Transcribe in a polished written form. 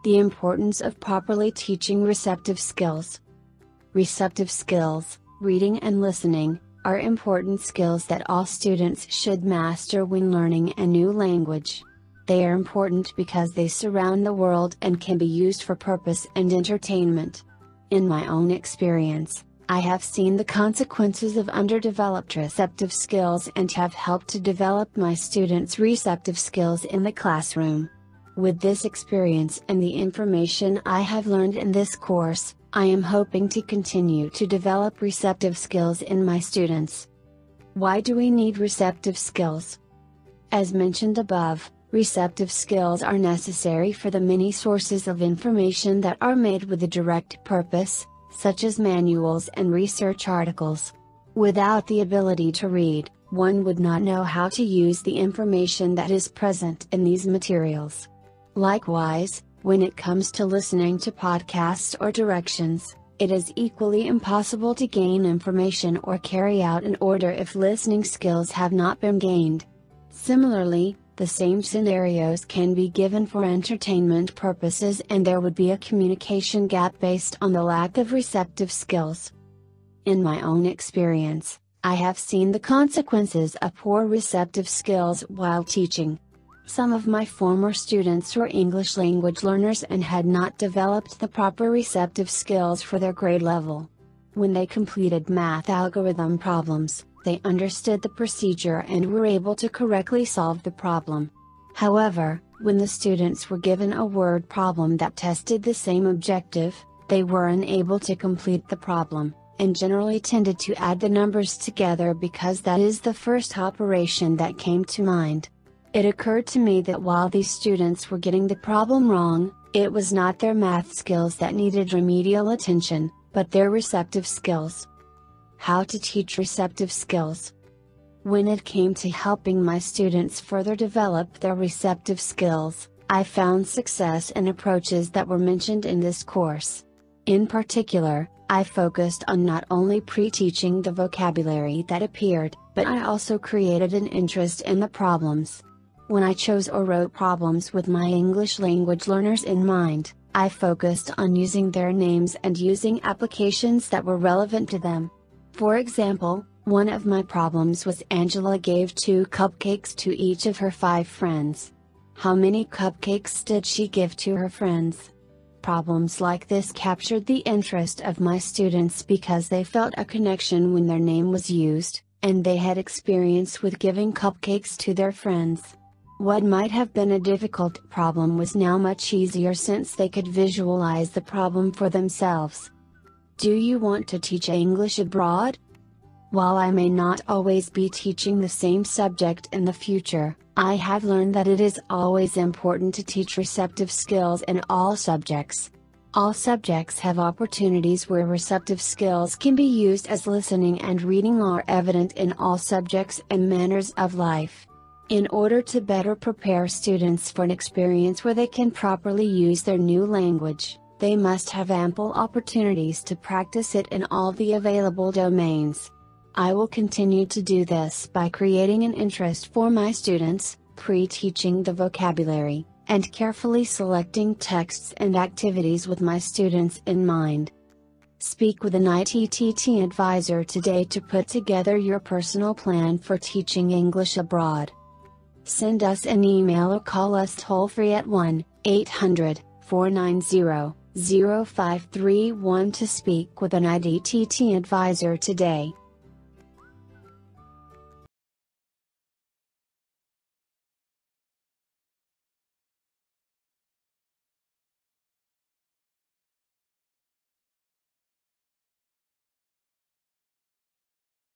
The importance of properly teaching receptive skills. Receptive skills, reading and listening, are important skills that all students should master when learning a new language. They are important because they surround the world and can be used for purpose and entertainment. In my own experience, I have seen the consequences of underdeveloped receptive skills and have helped to develop my students' receptive skills in the classroom. With this experience and the information I have learned in this course, I am hoping to continue to develop receptive skills in my students. Why do we need receptive skills? As mentioned above, receptive skills are necessary for the many sources of information that are made with a direct purpose, such as manuals and research articles. Without the ability to read, one would not know how to use the information that is present in these materials. Likewise, when it comes to listening to podcasts or directions, it is equally impossible to gain information or carry out an order if listening skills have not been gained. Similarly, the same scenarios can be given for entertainment purposes and there would be a communication gap based on the lack of receptive skills. In my own experience, I have seen the consequences of poor receptive skills while teaching. Some of my former students were English language learners and had not developed the proper receptive skills for their grade level. When they completed math algorithm problems, they understood the procedure and were able to correctly solve the problem. However, when the students were given a word problem that tested the same objective, they were unable to complete the problem, and generally tended to add the numbers together because that is the first operation that came to mind. It occurred to me that while these students were getting the problem wrong, it was not their math skills that needed remedial attention, but their receptive skills. How to teach receptive skills. When it came to helping my students further develop their receptive skills, I found success in approaches that were mentioned in this course. In particular, I focused on not only pre-teaching the vocabulary that appeared, but I also created an interest in the problems. When I chose or wrote problems with my English language learners in mind, I focused on using their names and using applications that were relevant to them. For example, one of my problems was Angela gave 2 cupcakes to each of her 5 friends. How many cupcakes did she give to her friends? Problems like this captured the interest of my students because they felt a connection when their name was used, and they had experience with giving cupcakes to their friends. What might have been a difficult problem was now much easier since they could visualize the problem for themselves. Do you want to teach English abroad? While I may not always be teaching the same subject in the future, I have learned that it is always important to teach receptive skills in all subjects. All subjects have opportunities where receptive skills can be used, as listening and reading are evident in all subjects and manners of life. In order to better prepare students for an experience where they can properly use their new language, they must have ample opportunities to practice it in all the available domains. I will continue to do this by creating an interest for my students, pre-teaching the vocabulary, and carefully selecting texts and activities with my students in mind. Speak with an ITTT advisor today to put together your personal plan for teaching English abroad. Send us an email or call us toll-free at 1-800-490-0531 to speak with an ITTT advisor today.